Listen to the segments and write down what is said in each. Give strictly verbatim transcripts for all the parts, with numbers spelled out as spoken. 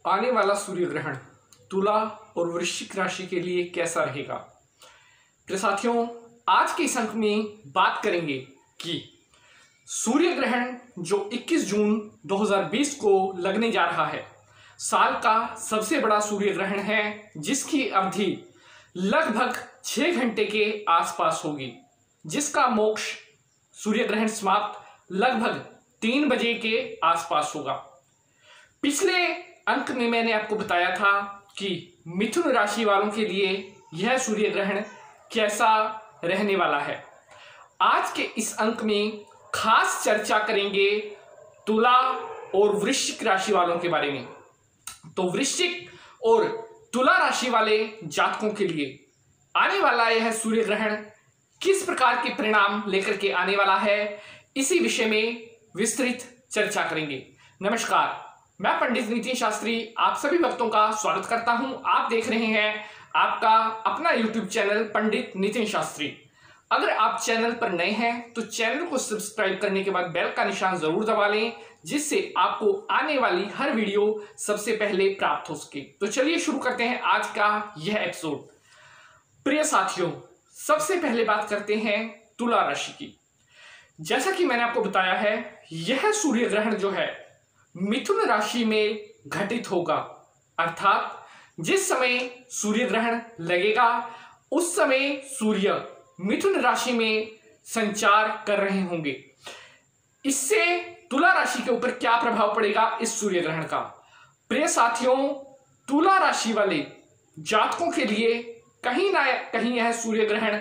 आने वाला सूर्य ग्रहण तुला और वृश्चिक राशि के लिए कैसा रहेगा। प्रिय साथियों, आज के इस अंक में बात करेंगे कि सूर्य ग्रहण जो इक्कीस जून दो हज़ार बीस को लगने जा रहा है, साल का सबसे बड़ा सूर्य ग्रहण है, जिसकी अवधि लगभग छह घंटे के आसपास होगी, जिसका मोक्ष सूर्य ग्रहण समाप्त लगभग तीन बजे के आसपास होगा। पिछले अंक में मैंने आपको बताया था कि मिथुन राशि वालों के लिए यह सूर्य ग्रहण कैसा रहने वाला है। आज के इस अंक में खास चर्चा करेंगे तुला और वृश्चिक राशि वालों के बारे में। तो वृश्चिक और तुला राशि वाले जातकों के लिए आने वाला यह सूर्य ग्रहण किस प्रकार के परिणाम लेकर के आने वाला है, इसी विषय में विस्तृत चर्चा करेंगे। नमस्कार, मैं पंडित नितिन शास्त्री आप सभी भक्तों का स्वागत करता हूं। आप देख रहे हैं आपका अपना यूट्यूब चैनल पंडित नितिन शास्त्री। अगर आप चैनल पर नए हैं तो चैनल को सब्सक्राइब करने के बाद बेल का निशान जरूर दबा लें, जिससे आपको आने वाली हर वीडियो सबसे पहले प्राप्त हो सके। तो चलिए शुरू करते हैं आज का यह एपिसोड। प्रिय साथियों, सबसे पहले बात करते हैं तुला राशि की। जैसा कि मैंने आपको बताया है, यह सूर्य ग्रहण जो है मिथुन राशि में घटित होगा, अर्थात जिस समय सूर्य ग्रहण लगेगा उस समय सूर्य मिथुन राशि में संचार कर रहे होंगे। इससे तुला राशि के ऊपर क्या प्रभाव पड़ेगा इस सूर्य ग्रहण का। प्रिय साथियों, तुला राशि वाले जातकों के लिए कहीं ना कहीं यह सूर्य ग्रहण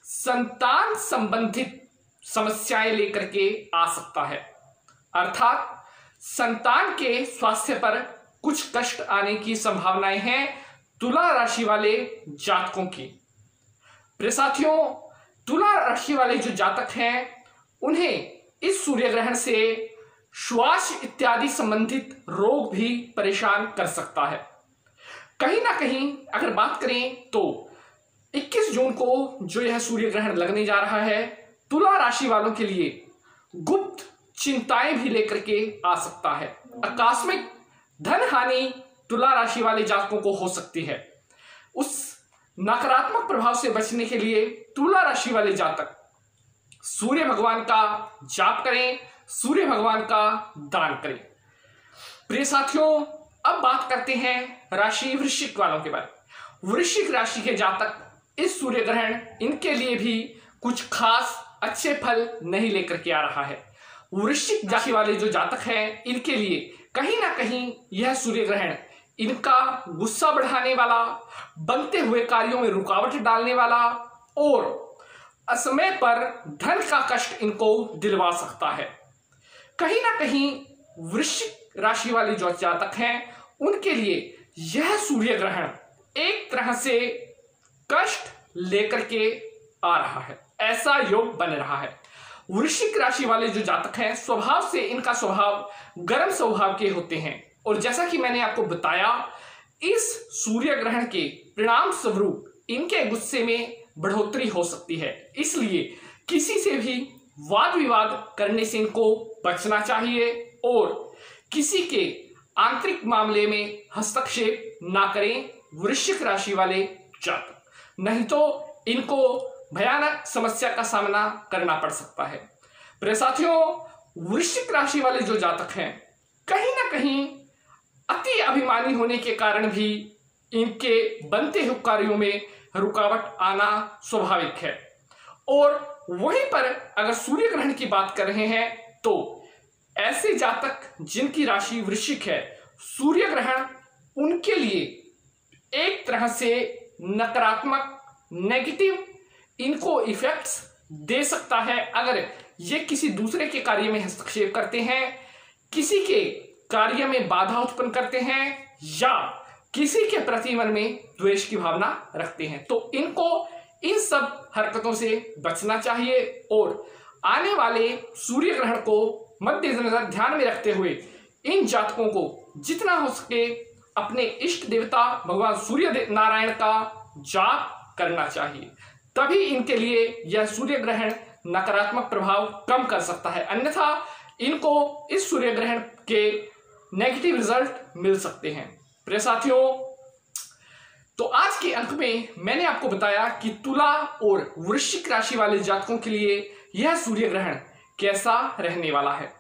संतान संबंधित समस्याएं लेकर के आ सकता है, अर्थात संतान के स्वास्थ्य पर कुछ कष्ट आने की संभावनाएं हैं तुला राशि वाले जातकों की। प्रिय साथियों, तुला राशि वाले जो जातक हैं उन्हें इस सूर्य ग्रहण से श्वास इत्यादि संबंधित रोग भी परेशान कर सकता है। कहीं ना कहीं अगर बात करें तो इक्कीस जून को जो यह सूर्य ग्रहण लगने जा रहा है, तुला राशि वालों के लिए गुप्त चिंताएं भी लेकर के आ सकता है। आकस्मिक धन हानि तुला राशि वाले जातकों को हो सकती है। उस नकारात्मक प्रभाव से बचने के लिए तुला राशि वाले जातक सूर्य भगवान का जाप करें, सूर्य भगवान का दान करें। प्रिय साथियों, अब बात करते हैं राशि वृश्चिक वालों के बारे में। वृश्चिक राशि के जातक इस सूर्य ग्रहण इनके लिए भी कुछ खास अच्छे फल नहीं लेकर के आ रहा है। वृश्चिक राशि वाले जो जातक हैं इनके लिए कहीं ना कहीं यह सूर्य ग्रहण इनका गुस्सा बढ़ाने वाला, बनते हुए कार्यों में रुकावट डालने वाला और असमय पर धन का कष्ट इनको दिलवा सकता है। कहीं ना कहीं वृश्चिक राशि वाले जो जातक हैं उनके लिए यह सूर्य ग्रहण एक तरह से कष्ट लेकर के आ रहा है, ऐसा योग बन रहा है। वृश्चिक राशि वाले जो जातक हैं स्वभाव से इनका स्वभाव गर्म स्वभाव के होते हैं, और जैसा कि मैंने आपको बताया, इस सूर्य ग्रहण के परिणाम स्वरूप इनके गुस्से में बढ़ोतरी हो सकती है। इसलिए किसी से भी वाद विवाद करने से इनको बचना चाहिए और किसी के आंतरिक मामले में हस्तक्षेप ना करें वृश्चिक राशि वाले जातक, नहीं तो इनको भयानक समस्या का सामना करना पड़ सकता है। प्रिय साथियों, वृश्चिक राशि वाले जो जातक हैं कहीं ना कहीं अति अभिमानी होने के कारण भी इनके बनते हुए कार्यों में रुकावट आना स्वाभाविक है। और वहीं पर अगर सूर्य ग्रहण की बात कर रहे हैं तो ऐसे जातक जिनकी राशि वृश्चिक है, सूर्य ग्रहण उनके लिए एक तरह से नकारात्मक नेगेटिव इनको इफेक्ट्स दे सकता है। अगर ये किसी दूसरे के कार्य में हस्तक्षेप करते हैं, किसी के कार्य में बाधा उत्पन्न करते हैं या किसी के प्रति मन में द्वेष की भावना रखते हैं, तो इनको इन सब हरकतों से बचना चाहिए। और आने वाले सूर्य ग्रहण को मद्देनजर ध्यान में रखते हुए इन जातकों को जितना हो सके अपने इष्ट देवता भगवान सूर्य नारायण का जाप करना चाहिए, तभी इनके लिए यह सूर्य ग्रहण नकारात्मक प्रभाव कम कर सकता है। अन्यथा इनको इस सूर्य ग्रहण के नेगेटिव रिजल्ट मिल सकते हैं। प्रिय साथियों, तो आज के अंक में मैंने आपको बताया कि तुला और वृश्चिक राशि वाले जातकों के लिए यह सूर्य ग्रहण कैसा रहने वाला है।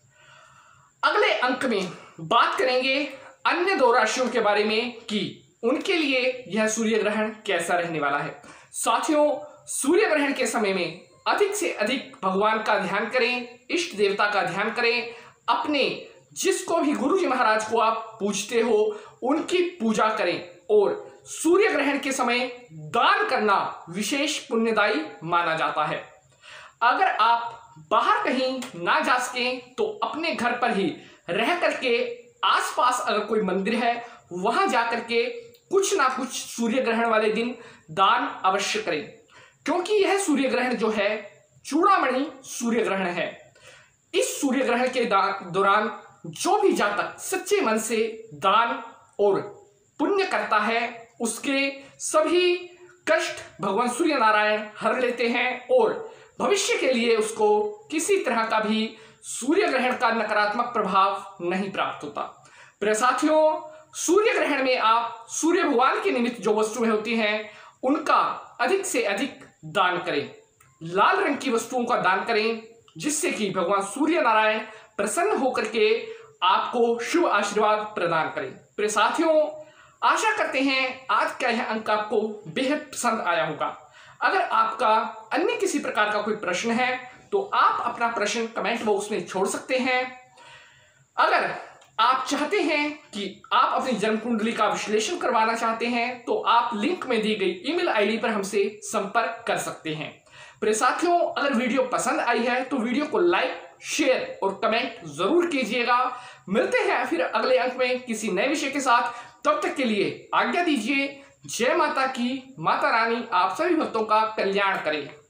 अगले अंक में बात करेंगे अन्य दो राशियों के बारे में कि उनके लिए यह सूर्य ग्रहण कैसा रहने वाला है। साथियों, सूर्य ग्रहण के समय में अधिक से अधिक भगवान का ध्यान करें, इष्ट देवता का ध्यान करें, अपने जिसको भी गुरु जी महाराज को आप पूजते हो उनकी पूजा करें और सूर्य ग्रहण के समय दान करना विशेष पुण्यदायी माना जाता है। अगर आप बाहर कहीं ना जा सकें तो अपने घर पर ही रह करके आसपास अगर कोई मंदिर है वहां जाकर के कुछ ना कुछ सूर्य ग्रहण वाले दिन दान अवश्य करें, क्योंकि यह सूर्य ग्रहण जो है चूड़ामणि सूर्य ग्रहण है। इस सूर्य ग्रहण के दौरान जो भी जातक सच्चे मन से दान और पुण्य करता है उसके सभी कष्ट भगवान सूर्य नारायण हर लेते हैं और भविष्य के लिए उसको किसी तरह का भी सूर्य ग्रहण का नकारात्मक प्रभाव नहीं प्राप्त होता। प्रिय साथियों, सूर्य ग्रहण में आप सूर्य भगवान के निमित्त जो वस्तुएं होती हैं उनका अधिक से अधिक दान करें। लाल रंग की वस्तुओं का दान करें जिससे कि भगवान सूर्य नारायण प्रसन्न होकर के आपको शुभ आशीर्वाद प्रदान करें। प्रिय साथियों, आशा करते हैं आज का यह अंक आपको बेहद पसंद आया होगा। अगर आपका अन्य किसी प्रकार का कोई प्रश्न है तो आप अपना प्रश्न कमेंट बॉक्स में छोड़ सकते हैं। अगर आप चाहते हैं कि आप अपनी जन्म कुंडली का विश्लेषण करवाना चाहते हैं तो आप लिंक में दी गई ईमेल आईडी पर हमसे संपर्क कर सकते हैं। प्रिय साथियों, अगर वीडियो पसंद आई है तो वीडियो को लाइक, शेयर और कमेंट जरूर कीजिएगा। मिलते हैं फिर अगले अंक में किसी नए विषय के साथ। तब तक के लिए आज्ञा दीजिए। जय माता की। माता रानी आप सभी भक्तों का कल्याण करे।